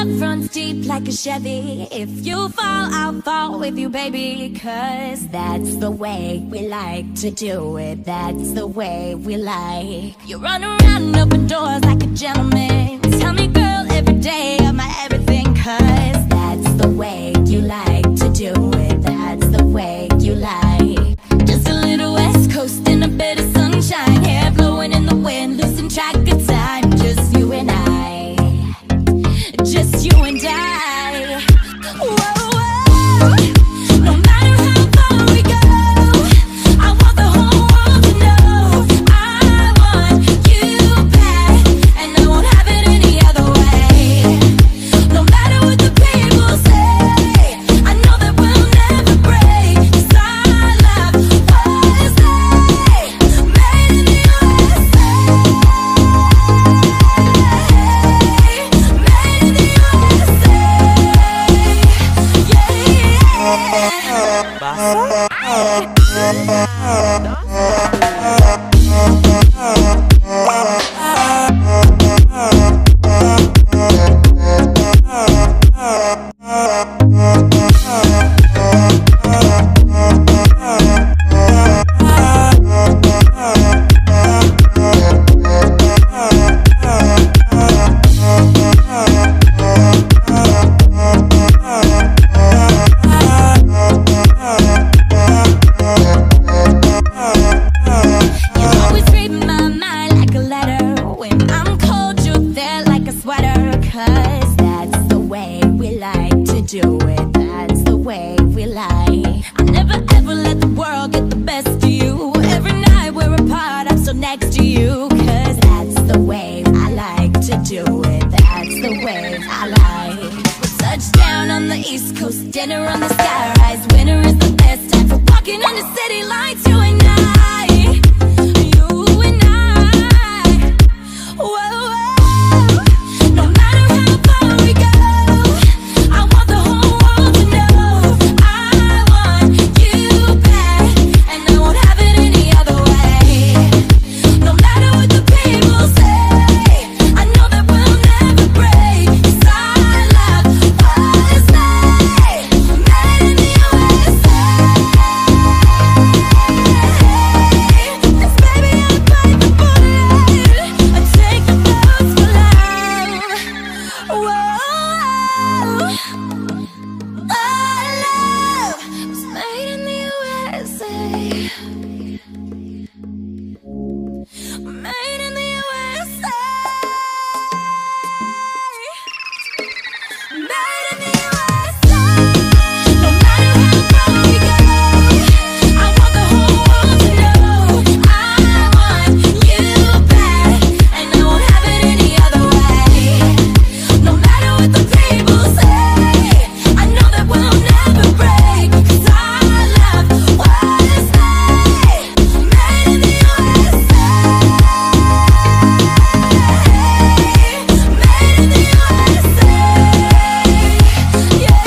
love runs deep like a Chevy. If you fall, I'll fall with you, baby. 'Cause that's the way we like to do it. That's the way we like. You run around and open doors like a gentleman. Tell me, girl, every day of my everything. 'Cause that's the way you like to do it. That's the way you like. Just a little West Coast and a bit of sunshine. Hair blowing in the wind, losing track of time. Just you and I. Just you and I. Whoa, whoa. No matter how far we go, I want the whole world to know. I want you back, and I won't have it any other way. No matter what the people say, I know that we'll never break. 'Cause our love was made in the USA. Made in the USA. You always read my mind like a letter. When I'm cold, you're there like a sweater. 'Cause that's the way we like to do it. That's the way we like. I never ever let the world get the best of you. Every night we're apart, I'm so next to you. 'Cause that's the way I like to do it. That's the way I like. We'll touch down on the East Coast, dinner on the skyrise. Winter is the best time for walking on the city lights. You and I. You and I. Whoa, whoa. No matter how far we go, I want the whole world to know. I want you back, and I won't have it any other way. No matter what the people say, I know that we'll never break. 'Cause our love was made in the USA. 'Cause baby, I fight the bullet. I take the bullets for love. Whoa, our love was made in the USA. Made in the USA. Made in the USA. No matter how far we go, I want the whole world to know. I want you back, and I won't have it any other way. No matter what the people say, I know that we'll never break. 'Cause our love was made in the USA. Made in the USA. Yeah,